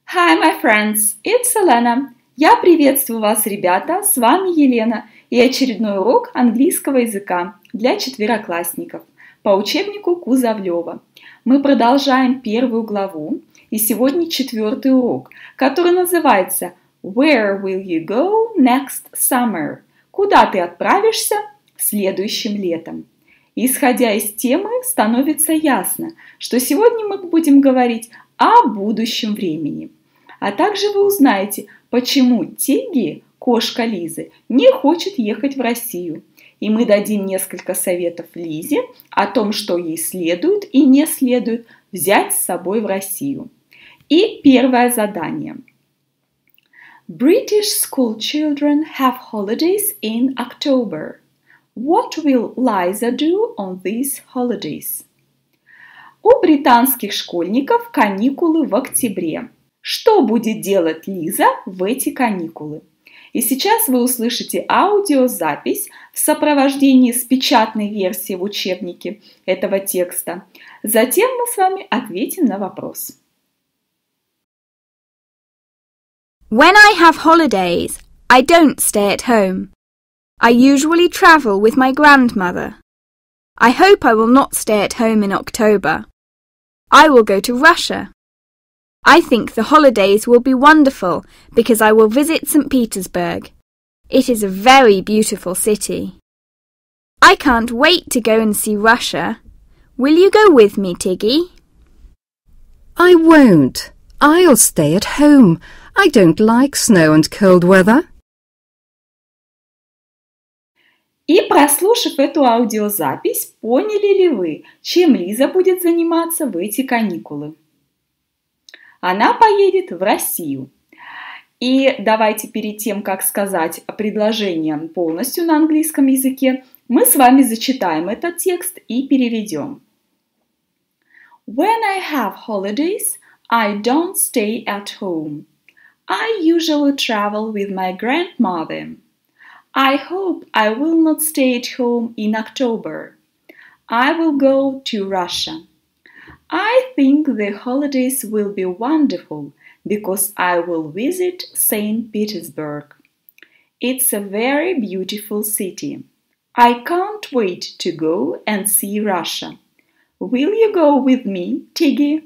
Hi, my friends! It's Elena. Я приветствую вас, ребята, с вами Елена и очередной урок английского языка для четвероклассников по учебнику Кузовлева. Мы продолжаем первую главу, и сегодня четвертый урок, который называется Where will you go next summer? Куда ты отправишься следующим летом? Исходя из темы, становится ясно, что сегодня мы будем говорить о будущем времени. А также вы узнаете, почему Тигги, кошка Лизы, не хочет ехать в Россию. И мы дадим несколько советов Лизе о том, что ей следует и не следует взять с собой в Россию. И первое задание. British school children have holidays in October. What will Liza do on these holidays? У британских школьников каникулы в октябре. Что будет делать Лиза в эти каникулы? И сейчас вы услышите аудиозапись в сопровождении с печатной версией в учебнике этого текста. Затем мы с вами ответим на вопрос. When I have holidays, I don't stay at home. I usually travel with my grandmother. I hope I will not stay at home in October. I will go to Russia. I think the holidays will be wonderful because I will visit St. Petersburg. It is a very beautiful city. I can't wait to go and see Russia. Will you go with me, Tiggy? I won't. I'll stay at home. I don't like snow and cold weather. И прослушав эту аудиозапись, поняли ли вы, чем Лиза будет заниматься в эти каникулы? Она поедет в Россию. И давайте перед тем, как сказать предложение полностью на английском языке, мы с вами зачитаем этот текст и переведем. When I have holidays, I don't stay at home. I usually travel with my grandmother. I hope I will not stay at home in October. I will go to Russia. I think the holidays will be wonderful because I will visit St. Petersburg. It's a very beautiful city. I can't wait to go and see Russia. Will you go with me, Tiggy?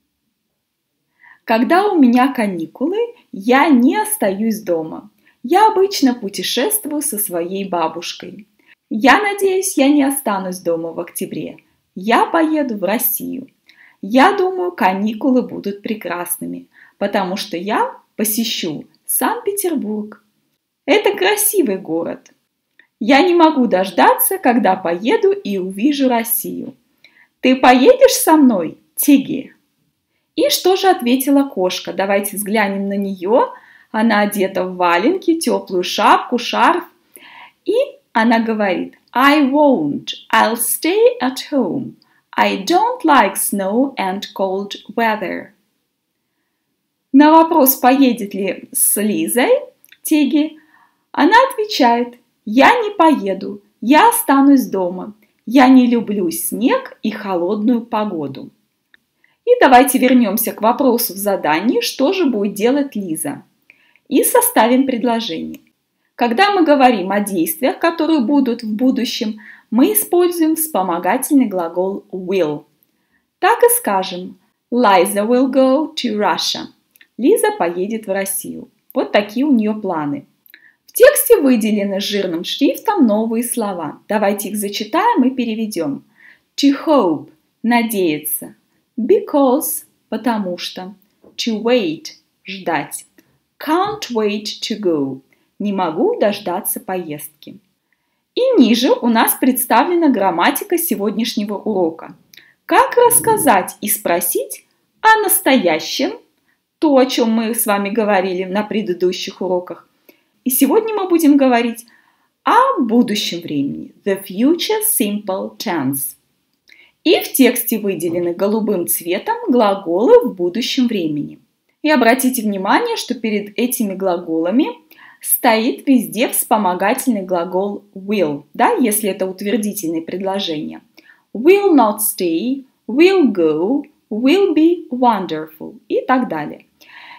Когда у меня каникулы, я не остаюсь дома. Я обычно путешествую со своей бабушкой. Я надеюсь, я не останусь дома в октябре. Я поеду в Россию. Я думаю, каникулы будут прекрасными, потому что я посещу Санкт-Петербург. Это красивый город. Я не могу дождаться, когда поеду и увижу Россию. Ты поедешь со мной, Тигги? И что же ответила кошка? Давайте взглянем на нее. Она одета в валенки, теплую шапку, шарф. И она говорит, I won't, I'll stay at home. I don't like snow and cold weather. На вопрос, поедет ли с Лизой Тигги, она отвечает, я не поеду, я останусь дома. Я не люблю снег и холодную погоду. И давайте вернемся к вопросу в задании, что же будет делать Лиза. И составим предложение. Когда мы говорим о действиях, которые будут в будущем, мы используем вспомогательный глагол will. Так и скажем Liza will go to Russia. Лиза поедет в Россию. Вот такие у нее планы. В тексте выделены жирным шрифтом новые слова. Давайте их зачитаем и переведем. To hope – надеяться. Because – потому что. To wait – ждать. Can't wait to go – не могу дождаться поездки. И ниже у нас представлена грамматика сегодняшнего урока. Как рассказать и спросить о настоящем, то, о чем мы с вами говорили на предыдущих уроках. И сегодня мы будем говорить о будущем времени, the future simple tense. И в тексте выделены голубым цветом глаголы в будущем времени. И обратите внимание, что перед этими глаголами стоит везде вспомогательный глагол will, да, если это утвердительные предложения. Will not stay, will go, will be wonderful и так далее.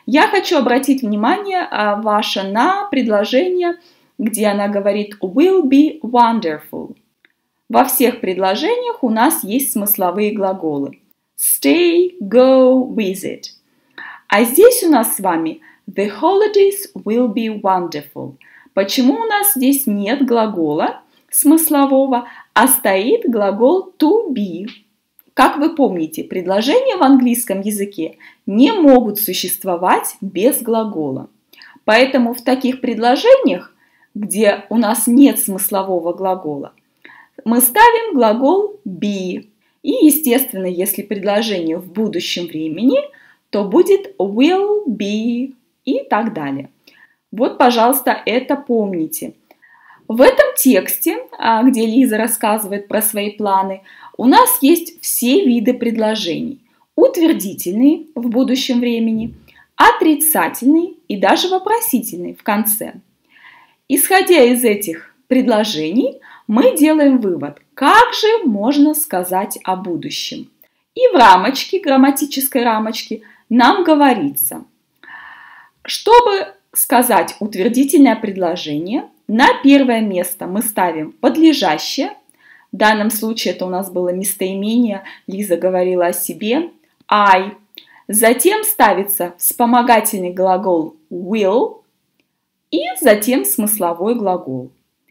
Я хочу обратить внимание ваше на предложение, где она говорит will be wonderful. Во всех предложениях у нас есть смысловые глаголы. Stay, go, visit. А здесь у нас с вами the holidays will be wonderful. Почему у нас здесь нет глагола смыслового, а стоит глагол to be? Как вы помните, предложения в английском языке не могут существовать без глагола. Поэтому в таких предложениях, где у нас нет смыслового глагола, мы ставим глагол be. И, естественно, если предложение в будущем времени, то будет will be и так далее. Вот, пожалуйста, это помните. В этом тексте, где Лиза рассказывает про свои планы, у нас есть все виды предложений. Утвердительные в будущем времени, отрицательные и даже вопросительные в конце. Исходя из этих предложений, мы делаем вывод, как же можно сказать о будущем. И в рамочке, грамматической рамочке, нам говорится, чтобы сказать утвердительное предложение, на первое место мы ставим подлежащее. В данном случае это у нас было местоимение, Лиза говорила о себе, I. Затем ставится вспомогательный глагол will и затем смысловой глагол.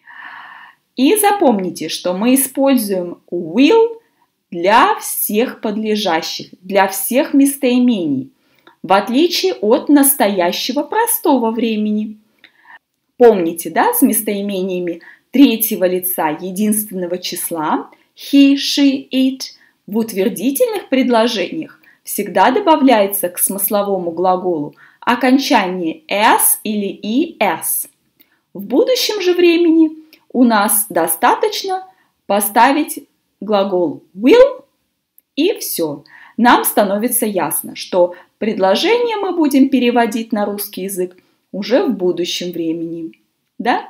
И запомните, что мы используем will для всех подлежащих, для всех местоимений, в отличие от настоящего простого времени. Помните, да, с местоимениями третьего лица единственного числа he, she, it в утвердительных предложениях всегда добавляется к смысловому глаголу окончание s или es. В будущем же времени у нас достаточно поставить глагол will и все. Нам становится ясно, что предложение мы будем переводить на русский язык уже в будущем времени. Да?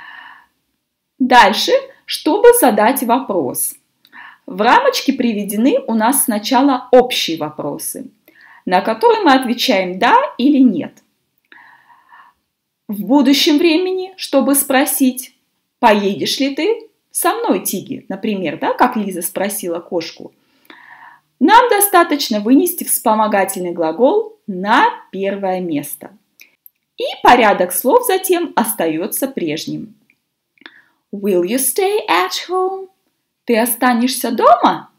Дальше, чтобы задать вопрос. В рамочке приведены у нас сначала общие вопросы, на которые мы отвечаем «да» или «нет». В будущем времени, чтобы спросить «поедешь ли ты со мной, Тиги?» Например, да, как Лиза спросила кошку. Нам достаточно вынести вспомогательный глагол на первое место. И порядок слов затем остается прежним. Will you stay at home? Ты останешься дома?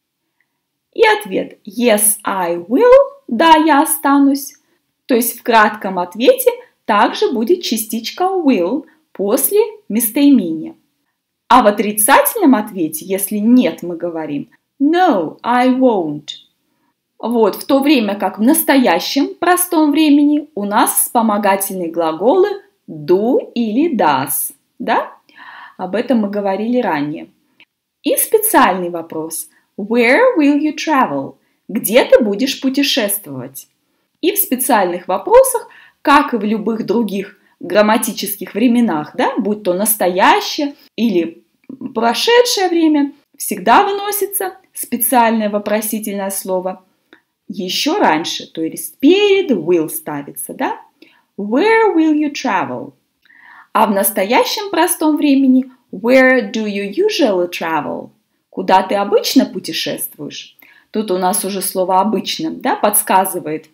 И ответ Yes, I will. Да, я останусь. То есть в кратком ответе также будет частичка will после местоимения. А в отрицательном ответе, если нет, мы говорим No, I won't. Вот, в то время как в настоящем простом времени у нас вспомогательные глаголы do или does. Да? Об этом мы говорили ранее. И специальный вопрос. Where will you travel? Где ты будешь путешествовать? И в специальных вопросах, как и в любых других грамматических временах, да, будь то настоящее или прошедшее время, всегда выносится специальное вопросительное слово еще раньше, то есть перед will ставится, да? Where will you travel? А в настоящем простом времени where do you usually travel? Куда ты обычно путешествуешь? Тут у нас уже слово «обычно», да, подсказывает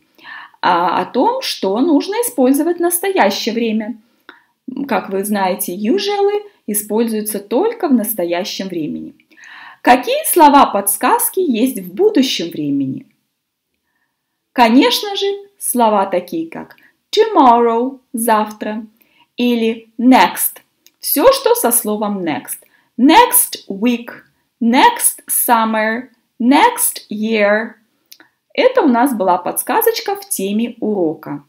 о том, что нужно использовать в настоящее время. Как вы знаете, usually используется только в настоящем времени. Какие слова-подсказки есть в будущем времени? Конечно же, слова такие как tomorrow – завтра или next – все, что со словом next. Next week, next summer, next year. Это у нас была подсказочка в теме урока.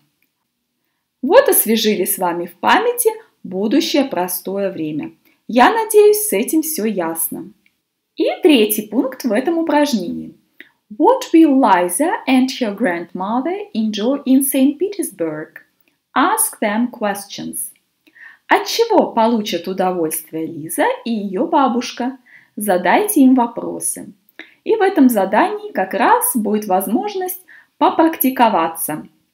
Вот освежили с вами в памяти будущее простое время. Я надеюсь, с этим все ясно. И третий пункт в этом упражнении. What will Liza and her grandmother enjoy in St. Petersburg? Ask them questions. От чего получат удовольствие Лиза и ее бабушка? Задайте им вопросы. И в этом задании как раз будет возможность попрактиковаться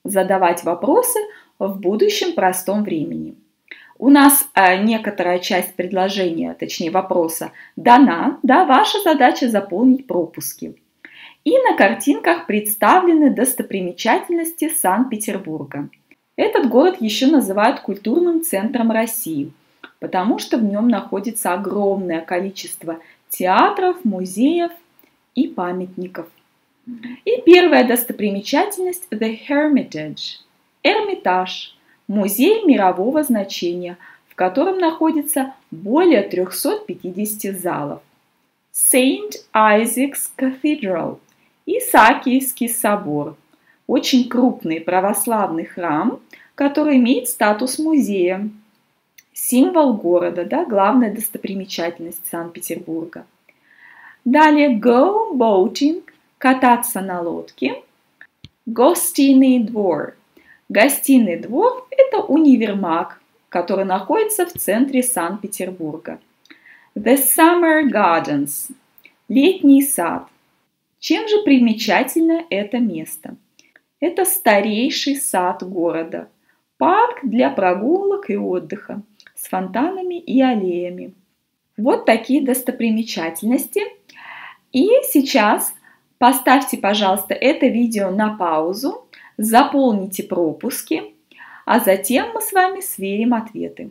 задавать вопросы в будущем простом времени. У нас некоторая часть предложения, точнее вопроса, дана, да, ваша задача заполнить пропуски. И на картинках представлены достопримечательности Санкт-Петербурга. Этот город еще называют культурным центром России, потому что в нем находится огромное количество театров, музеев и памятников. И первая достопримечательность – The Hermitage – Эрмитаж, музей мирового значения, в котором находится более 350 залов. St. Isaac's Cathedral – Исаакиевский собор, очень крупный православный храм, который имеет статус музея, символ города, да, главная достопримечательность Санкт-Петербурга. Далее go boating – кататься на лодке. Гостиный двор. Гостиный двор – это универмаг, который находится в центре Санкт-Петербурга. The Summer Gardens – летний сад. Чем же примечательно это место? Это старейший сад города, парк для прогулок и отдыха с фонтанами и аллеями. Вот такие достопримечательности. И сейчас поставьте, пожалуйста, это видео на паузу, заполните пропуски, а затем мы с вами сверим ответы.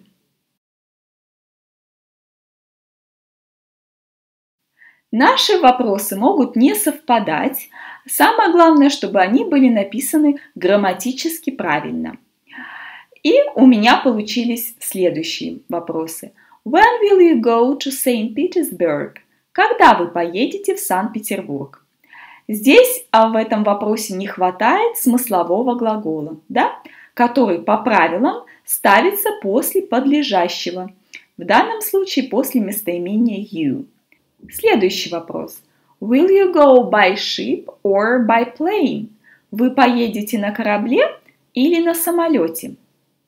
Наши вопросы могут не совпадать. Самое главное, чтобы они были написаны грамматически правильно. И у меня получились следующие вопросы. When will you go to St. Petersburg? Когда вы поедете в Санкт-Петербург? Здесь в этом вопросе не хватает смыслового глагола, да, который по правилам ставится после подлежащего. В данном случае после местоимения you. Следующий вопрос. Will you go by ship or by plane? Вы поедете на корабле или на самолете?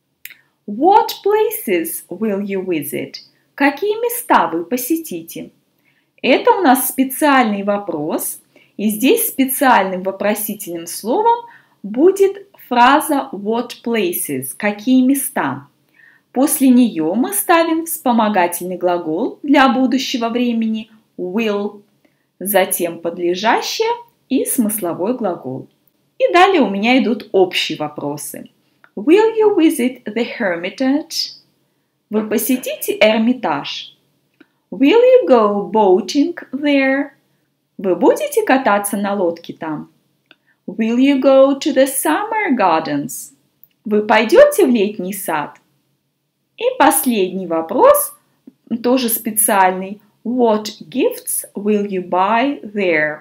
What places will you visit? Какие места вы посетите? Это у нас специальный вопрос, и здесь специальным вопросительным словом будет фраза what places? Какие места? После нее мы ставим вспомогательный глагол для будущего времени will, затем подлежащее и смысловой глагол. И далее у меня идут общие вопросы. Will you visit the Hermitage? Вы посетите Эрмитаж? Will you go boating there? Вы будете кататься на лодке там? Will you go to the summer gardens? Вы пойдете в летний сад? И последний вопрос, тоже специальный. What gifts will you buy there?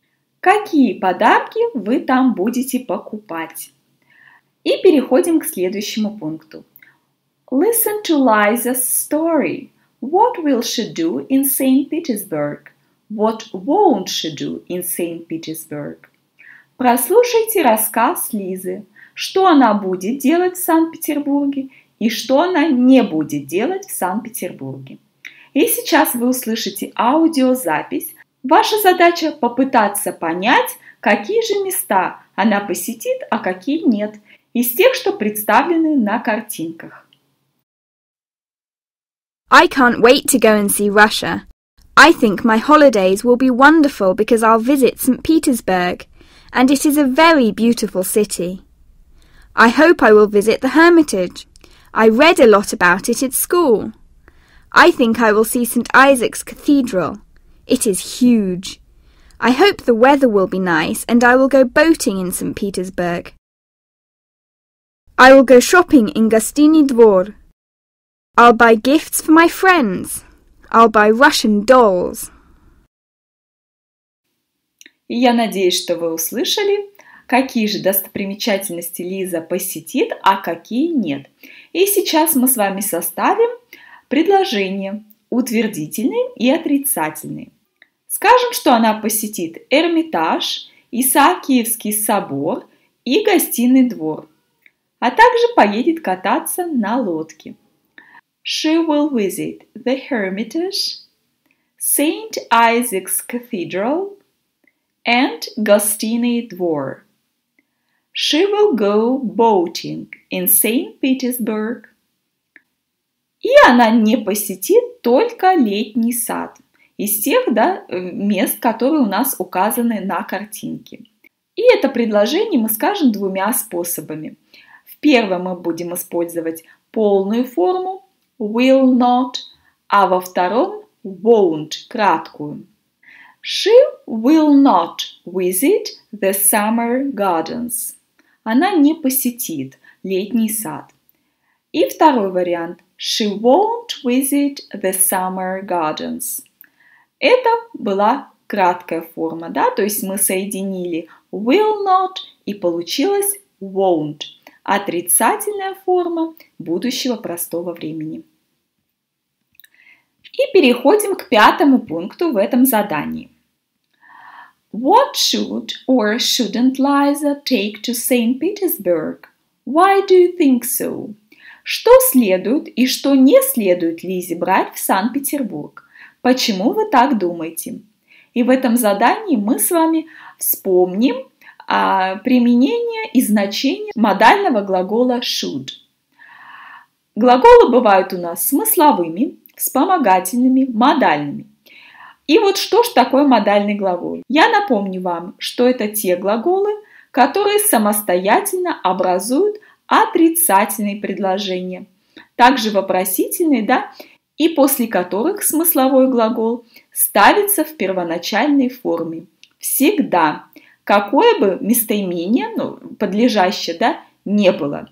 Какие подарки вы там будете покупать? И переходим к следующему пункту. Listen to Liza's story. What will she do in St. Petersburg? What won't she do in St. Petersburg? Прослушайте рассказ Лизы. Что она будет делать в Санкт-Петербурге и что она не будет делать в Санкт-Петербурге. И сейчас вы услышите аудиозапись. Ваша задача попытаться понять, какие же места она посетит, а какие нет, из тех, что представлены на картинках. I can't wait to go and see Russia. I think my holidays will be wonderful because I'll visit St. Petersburg, and it is a very beautiful city. I hope I will visit the Hermitage. I read a lot about it at school. I think I will see St. Isaac's Cathedral. It is huge. I hope the weather will be nice and I will go boating in St. Petersburg. I will go shopping in Gostiny Dvor. I'll buy gifts for my friends. I'll buy Russian dolls. Я надеюсь, что вы услышали, какие же достопримечательности Лиза посетит, а какие нет. И сейчас мы с вами составим предложения утвердительные и отрицательные. Скажем, что она посетит Эрмитаж, Исаакиевский собор и Гостиный двор, а также поедет кататься на лодке. She will visit the Hermitage, St. Isaac's Cathedral and Гостиный двор. She will go boating in St. Petersburg. И она не посетит только летний сад из тех мест, которые у нас указаны на картинке. И это предложение мы скажем двумя способами. В первом мы будем использовать полную форму will not, а во втором won't, краткую. She will not visit the summer gardens. Она не посетит летний сад. И второй вариант. She won't visit the summer gardens. Это была краткая форма, то есть мы соединили will not и получилось won't. Отрицательная форма будущего простого времени. И переходим к пятому пункту в этом задании. What should or shouldn't Liza take to St. Petersburg? Why do you think so? Что следует и что не следует Лизе брать в Санкт-Петербург? Почему вы так думаете? И в этом задании мы с вами вспомним применение и значение модального глагола should. Глаголы бывают у нас смысловыми, вспомогательными, модальными. И вот что ж такое модальный глагол? Я напомню вам, что это те глаголы, которые самостоятельно образуют отрицательные предложения, также вопросительные, и после которых смысловой глагол ставится в первоначальной форме. Всегда, какое бы местоимение, подлежащее, не было.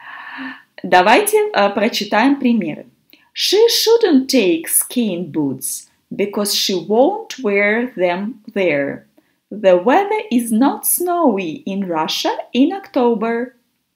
Давайте прочитаем примеры. She shouldn't take skiing boots because she won't wear them there. The weather is not snowy in Russia in October.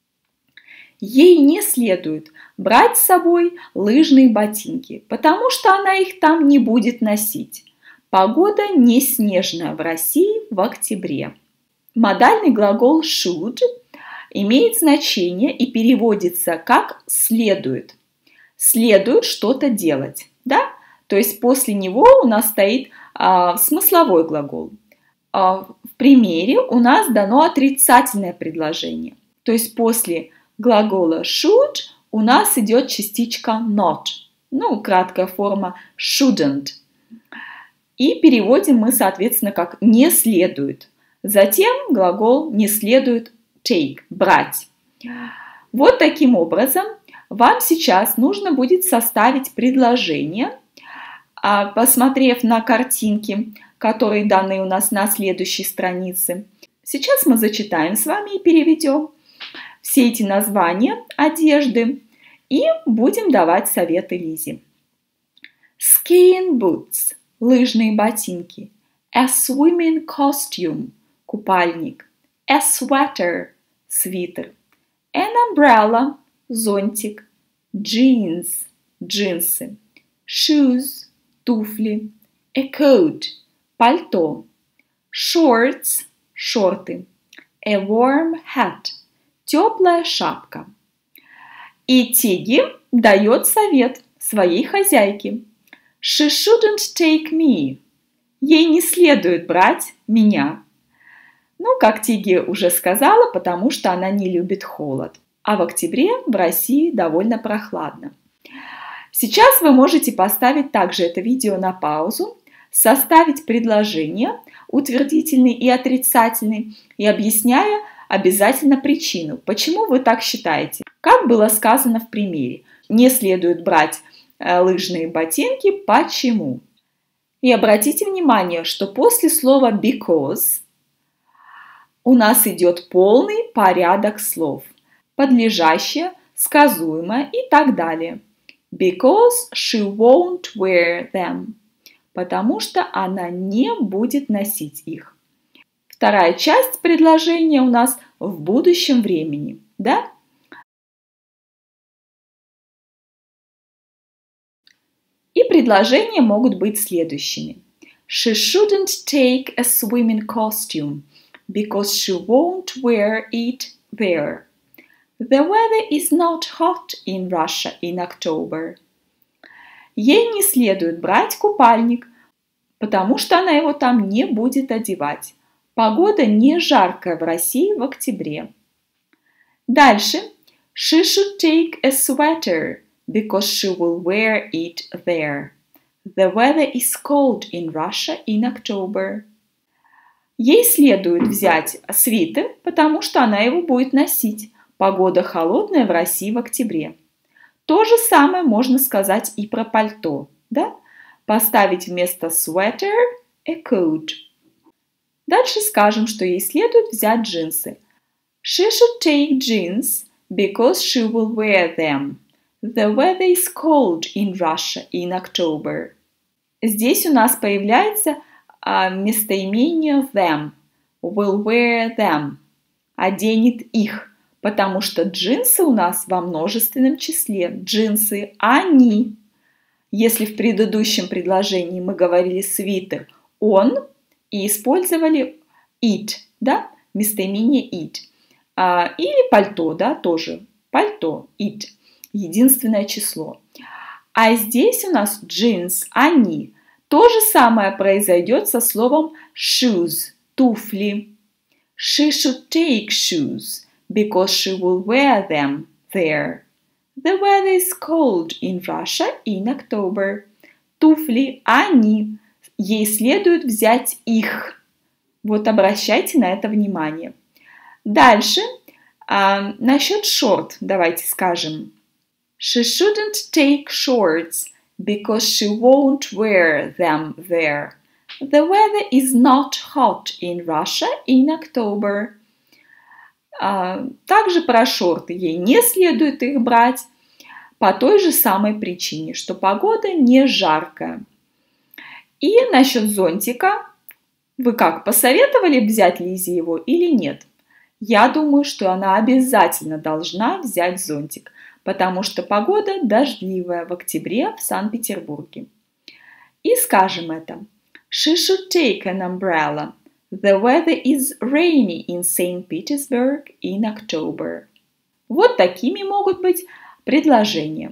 Ей не следует брать с собой лыжные ботинки, потому что она их там не будет носить. Погода не снежная в России в октябре. Модальный глагол should имеет значение и переводится как следует. Следует что-то делать, То есть после него у нас стоит смысловой глагол. В примере у нас дано отрицательное предложение. То есть после глагола should у нас идет частичка not. Краткая форма shouldn't. И переводим мы, соответственно, как не следует. Затем глагол не следует take, брать. Вот таким образом вам сейчас нужно будет составить предложение, посмотрев на картинки, которые даны у нас на следующей странице. Сейчас мы зачитаем с вами и переведем все эти названия одежды и будем давать советы Лизе. Skiing boots – лыжные ботинки. A swimming costume – купальник. A sweater – свитер. An umbrella – зонтик. Jeans – джинсы. Shoes – туфли. A coat – пальто. Shorts – шорты. A warm hat – теплая шапка. И Тиги дает совет своей хозяйке. She shouldn't take me. Ей не следует брать меня. Как Тиги уже сказала, потому что она не любит холод. А в октябре в России довольно прохладно. Сейчас вы можете поставить также это видео на паузу, составить предложение, утвердительный и отрицательный, и объясняя обязательно причину, почему вы так считаете. Как было сказано в примере, не следует брать лыжные ботинки, почему? И обратите внимание, что после слова because у нас идет полный порядок слов, подлежащее, сказуемое и так далее. Because she won't wear them. Потому что она не будет носить их. Вторая часть предложения у нас в будущем времени, И предложения могут быть следующими. She shouldn't take a swimming costume because she won't wear it there. The weather is not hot in Russia in October. Ей не следует брать купальник, потому что она его там не будет одевать. Погода не жаркая в России в октябре. Дальше. She should take a sweater because she will wear it there. The weather is cold in Russia in October. Ей следует взять свитер, потому что она его будет носить. Погода холодная в России в октябре. То же самое можно сказать и про пальто, да? Поставить вместо sweater a coat. Дальше скажем, что ей следует взять джинсы. She should take jeans because she will wear them. The weather is cold in Russia in October. Здесь у нас появляется местоимение them. Will wear them. Оденет их. Потому что джинсы у нас во множественном числе. Джинсы они. Если в предыдущем предложении мы говорили свитер он и использовали it, да, местоимение it. Или пальто, да, тоже. Пальто, it. Единственное число. А здесь у нас jeans, они. То же самое произойдет со словом shoes, туфли. She should take shoes because she will wear them there. The weather is cold in Russia in October. Туфли, они. Ей следует взять их. Вот обращайте на это внимание. Дальше. Насчет шорт давайте скажем. She shouldn't take shorts because she won't wear them there. The weather is not hot in Russia in October. Также про шорты. Ей не следует их брать по той же самой причине, что погода не жаркая. И насчет зонтика. Вы как, посоветовали взять Лизе его или нет? Я думаю, что она обязательно должна взять зонтик, потому что погода дождливая в октябре в Санкт-Петербурге. И скажем это. She should take an umbrella. The weather is rainy in St. Petersburg in October. Вот такими могут быть предложения.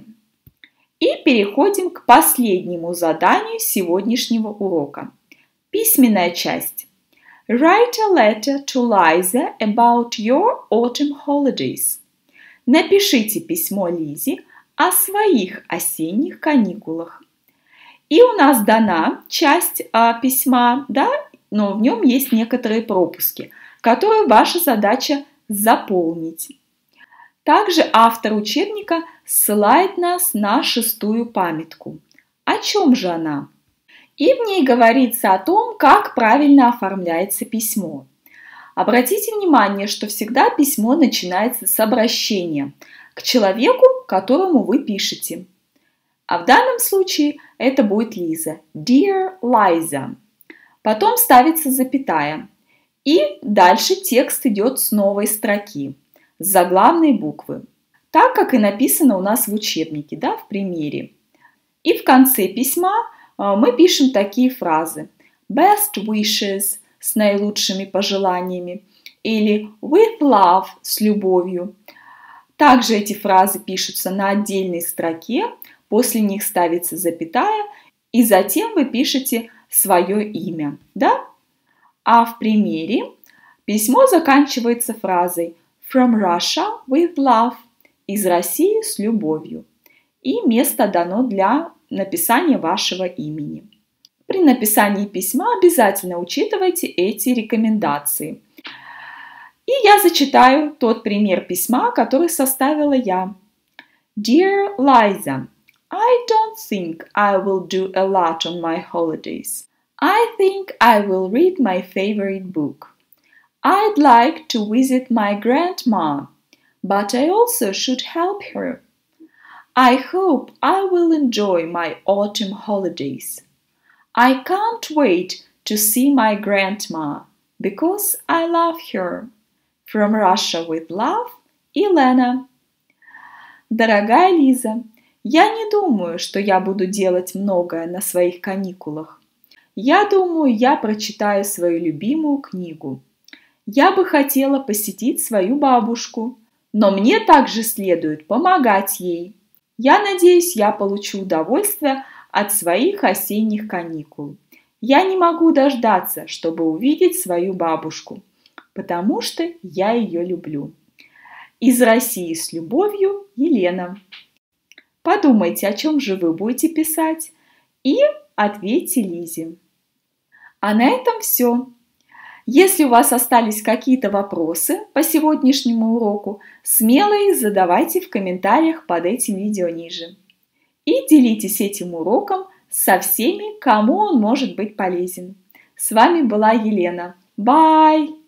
И переходим к последнему заданию сегодняшнего урока. Письменная часть. Write a letter to Liza about your autumn holidays. Напишите письмо Лизе о своих осенних каникулах. И у нас дана часть письма, да, но в нем есть некоторые пропуски, которые ваша задача заполнить. Также автор учебника ссылает нас на 6-ю памятку. О чем же она? И в ней говорится о том, как правильно оформляется письмо. Обратите внимание, что всегда письмо начинается с обращения к человеку, которому вы пишете. А в данном случае это будет Лиза. Dear Liza. Потом ставится запятая. И дальше текст идет с новой строки, с заглавной буквы. Так, как и написано у нас в учебнике, да, в примере. И в конце письма мы пишем такие фразы. Best wishes с наилучшими пожеланиями. Или with love с любовью. Также эти фразы пишутся на отдельной строке. После них ставится запятая. И затем вы пишете свое имя. Да? А в примере письмо заканчивается фразой From Russia with love. Из России с любовью. И место дано для написания вашего имени. При написании письма обязательно учитывайте эти рекомендации. И я зачитаю тот пример письма, который составила я. Dear Liza, I don't think I will do a lot on my holidays. I think I will read my favorite book. I'd like to visit my grandma, but I also should help her. I hope I will enjoy my autumn holidays. I can't wait to see my grandma, because I love her. From Russia with love, Елена. Дорогая Лиза, я не думаю, что я буду делать многое на своих каникулах. Я думаю, я прочитаю свою любимую книгу. Я бы хотела посетить свою бабушку, но мне также следует помогать ей. Я надеюсь, я получу удовольствие от своих осенних каникул. Я не могу дождаться, чтобы увидеть свою бабушку, потому что я ее люблю. Из России с любовью, Елена. Подумайте, о чем же вы будете писать, и ответьте Лизе. А на этом все. Если у вас остались какие-то вопросы по сегодняшнему уроку, смело их задавайте в комментариях под этим видео ниже. И делитесь этим уроком со всеми, кому он может быть полезен. С вами была Елена. Bye!